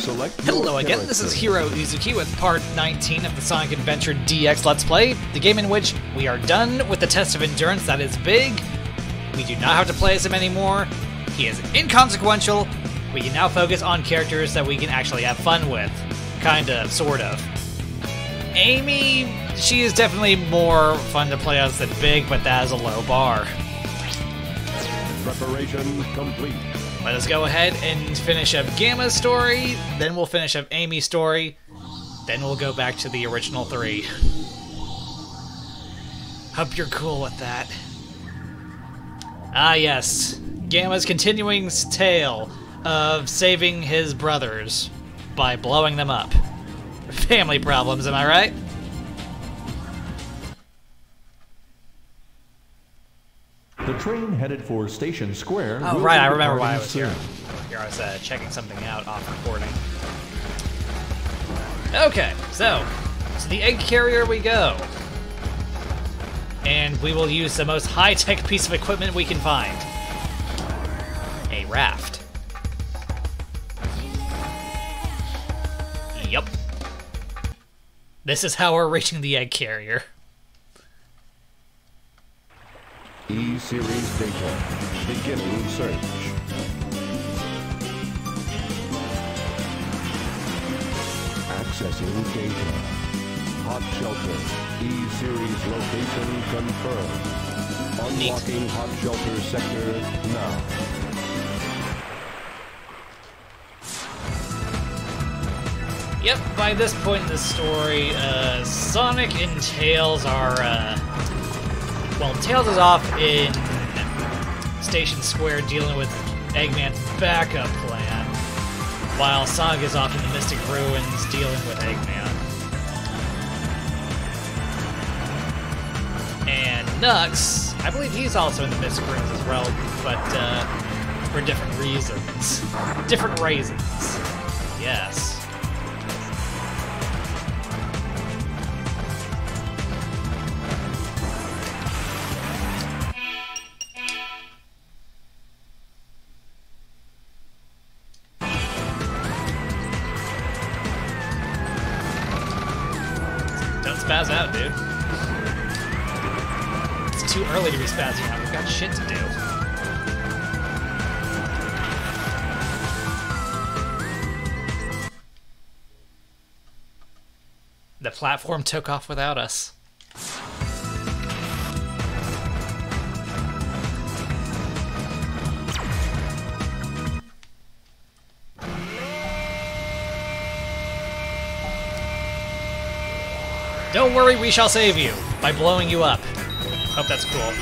Hello again, this is Heero Uzuki with part 19 of the Sonic Adventure DX Let's Play, the game in which we are done with the test of endurance that is big. We do not have to play as him anymore. He is inconsequential. We can now focus on characters that we can actually have fun with. Kinda, sort of. Amy, she is definitely more fun to play as than Big, but that is a low bar. Preparation complete. Let us go ahead and finish up Gamma's story, then we'll finish up Amy's story, then we'll go back to the original three. Hope you're cool with that. Ah yes, Gamma's continuing tale of saving his brothers by blowing them up. Family problems, am I right? The train headed for Station Square. Oh, right, I remember why I was here. Here I was checking something out off recording. Okay, so to the egg carrier we go. And we will use the most high-tech piece of equipment we can find. A raft. Yup. This is how we're reaching the egg carrier. E-Series data. Beginning search. Accessing data. Hot shelter. E-Series location confirmed. Unlocking hot shelter sector now. Yep, by this point in the story, Sonic and Tails are, well, Tails is off in Station Square dealing with Eggman's backup plan, while Sonic is off in the Mystic Ruins dealing with Eggman. And Nux, I believe he's also in the Mystic Ruins as well, but for different reasons. Different reasons. Yes. Spaz out, dude. It's too early to be spazzing out. We've got shit to do. The platform took off without us. Don't worry, we shall save you by blowing you up. Hope that's cool.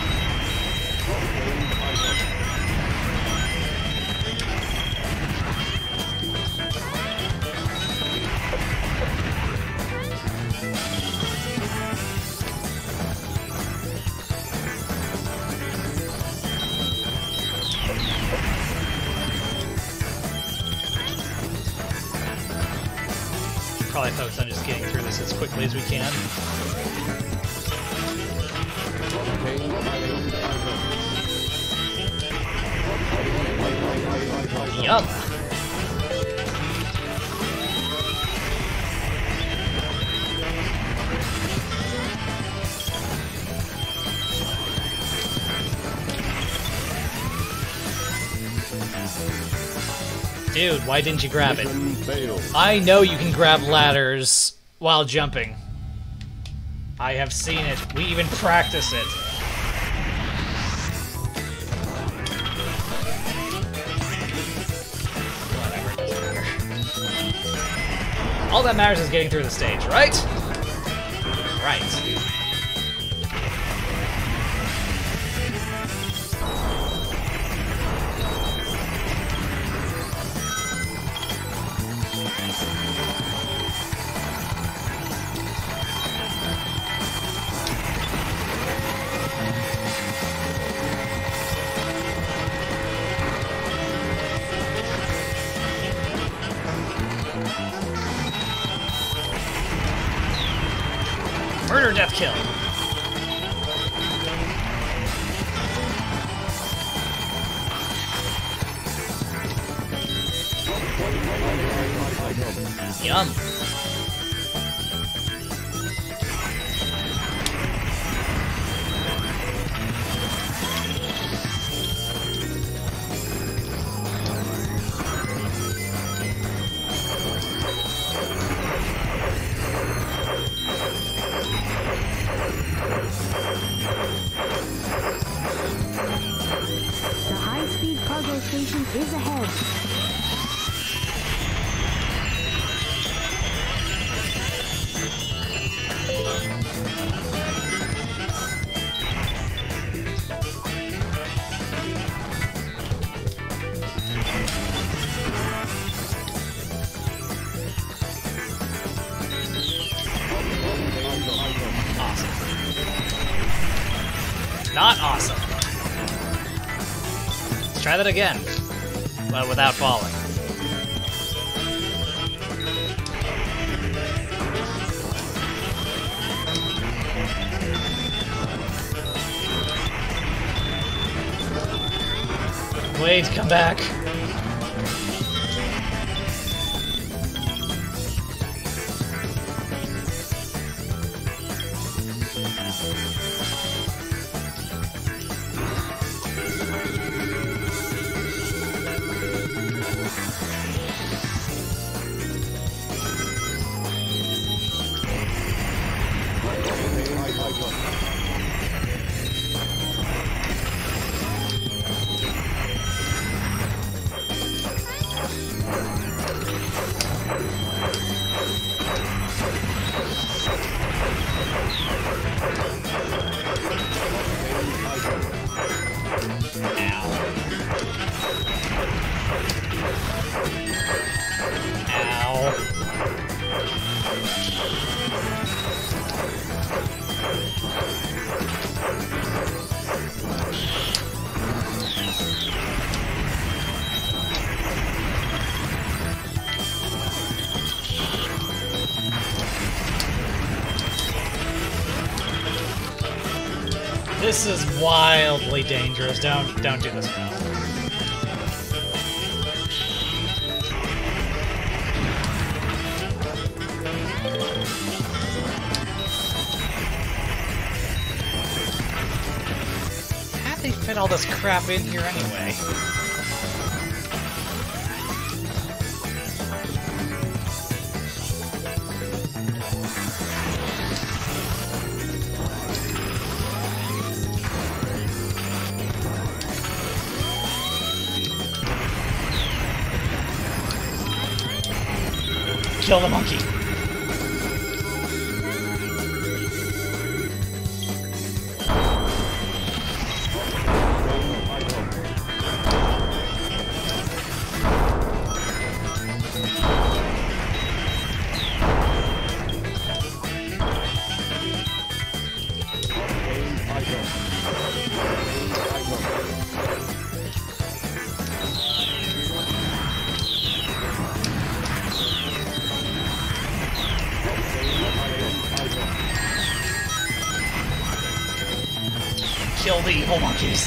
Probably focus on just getting through this as quickly as we can. Yup. Dude, why didn't you grab it? I know you can grab ladders while jumping. I have seen it. We even practice it. Whatever, it doesn't matter. All that matters is getting through the stage, right? Right. Murder, death, kill. Yum. The high-speed cargo station is ahead. Not awesome. Let's try that again, but without falling. Wait, come back. This is wildly dangerous. Don't do this now. How'd they fit all this crap in here anyway? Kill the monkey. Kill the evil monkeys.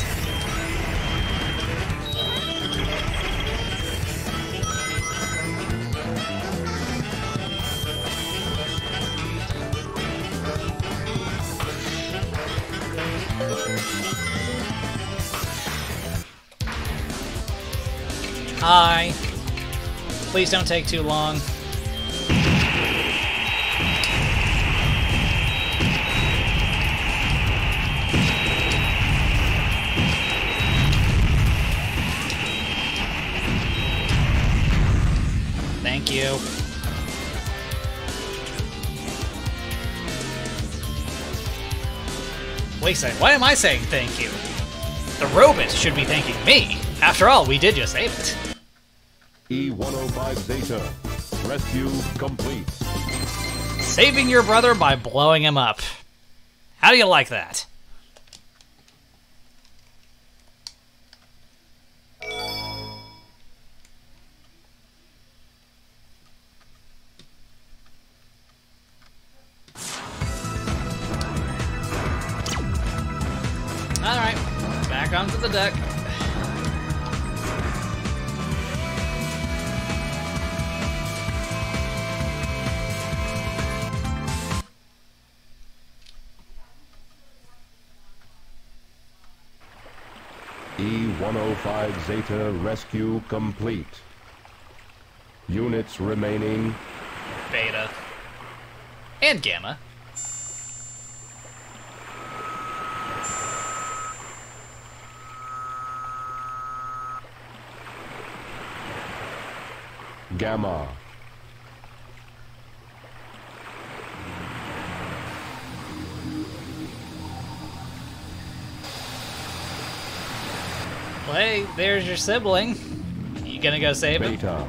Hi. Please don't take too long. Thank you. Wait a second, why am I saying thank you? The robot should be thanking me. After all, we did just save it. E-105 Zeta. Rescue complete. Saving your brother by blowing him up. How do you like that? Alright, back onto the deck. E-105 Zeta rescue complete. Units remaining. Beta. And Gamma. Gamma. Well, hey, there's your sibling. You gonna go save him? Beta.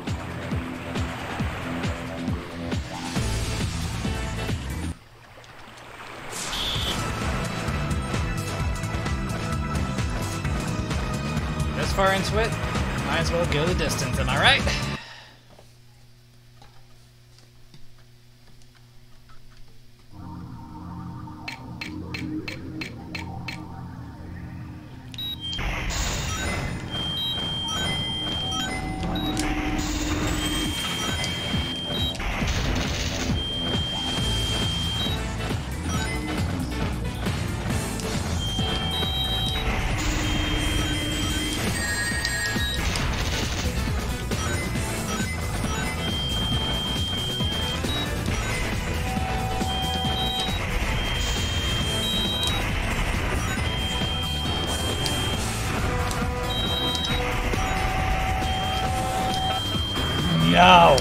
This far into it, might as well go the distance, am I right? No!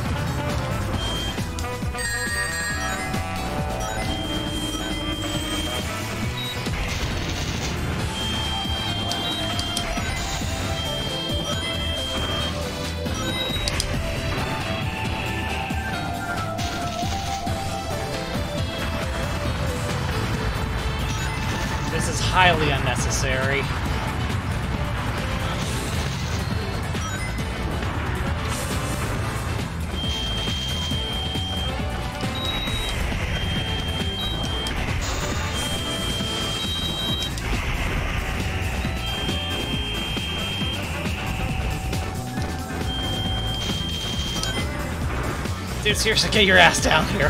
This is highly unnecessary. Dude, seriously, get your ass down here.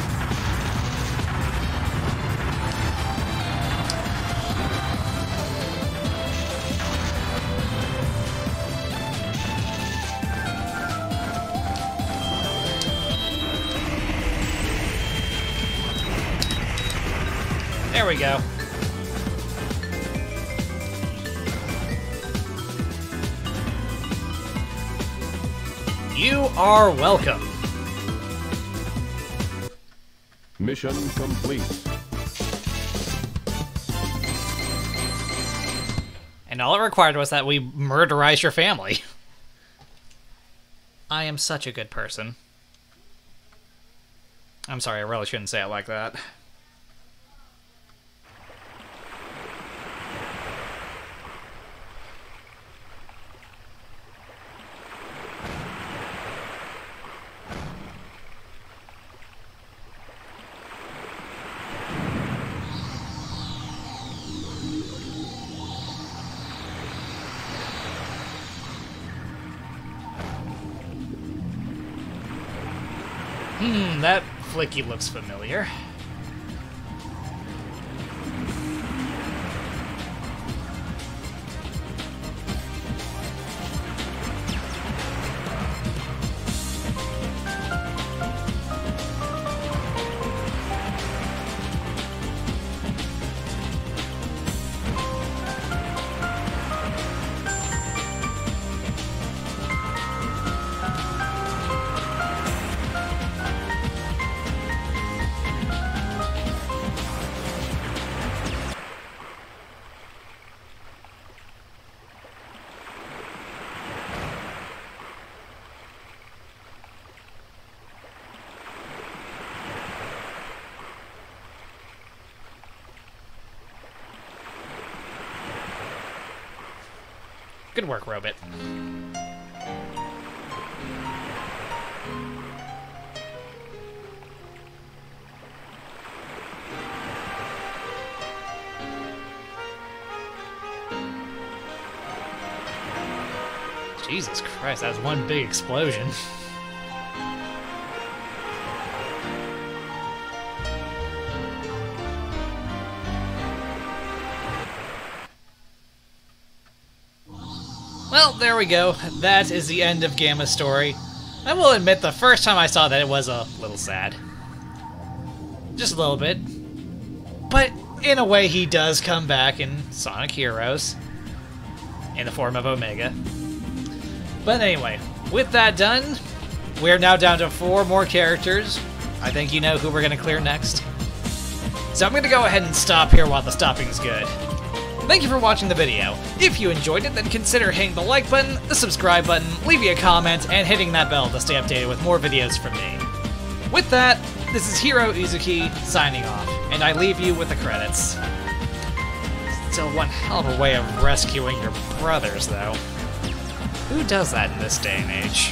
There we go. You are welcome. Mission complete. And all it required was that we murderize your family. I am such a good person. I'm sorry, I really shouldn't say it like that. That flicky looks familiar. Good work, Robot. Jesus Christ, that was one big explosion. Well, there we go. That is the end of Gamma's story. I will admit, the first time I saw that, it was a little sad. Just a little bit. But in a way, he does come back in Sonic Heroes in the form of Omega. But anyway, with that done, we're now down to 4 more characters. I think you know who we're going to clear next. So I'm going to go ahead and stop here while the stopping's good. Thank you for watching the video. If you enjoyed it, then consider hitting the like button, the subscribe button, leaving a comment, and hitting that bell to stay updated with more videos from me. With that, this is Heero Uzuki signing off, and I leave you with the credits. Still one hell of a way of rescuing your brothers, though. Who does that in this day and age?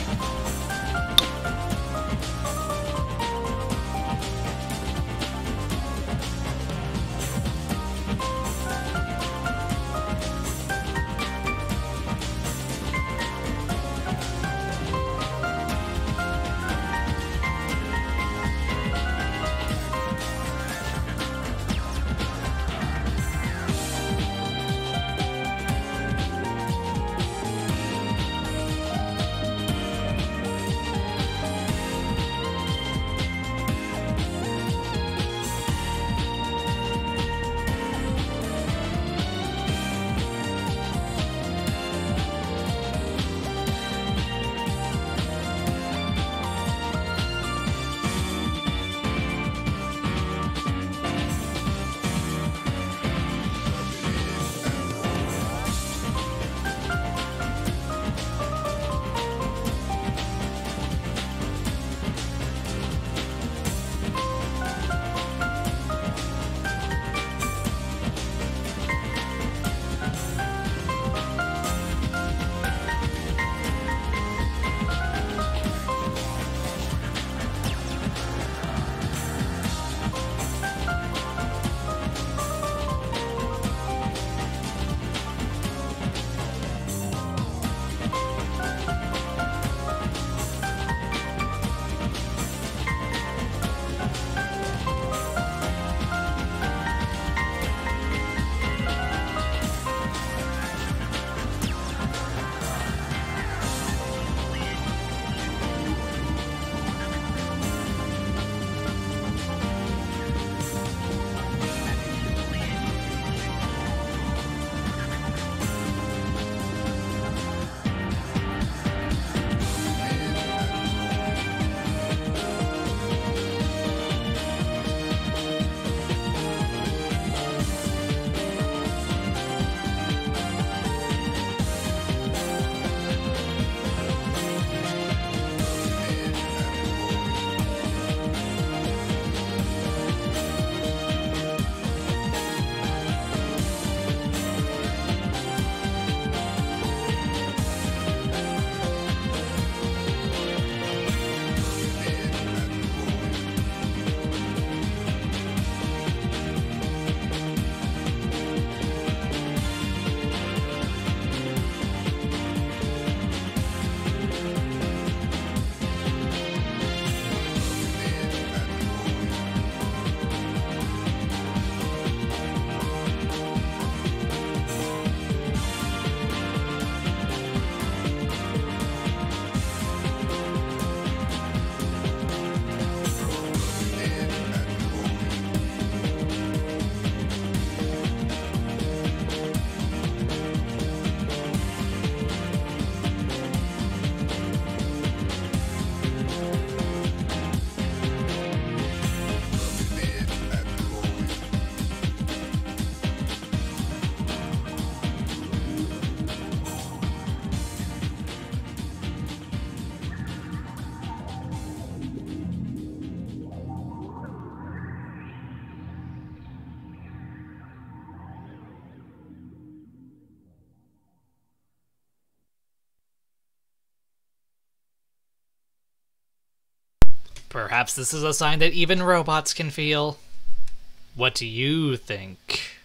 Perhaps this is a sign that even robots can feel. What do you think?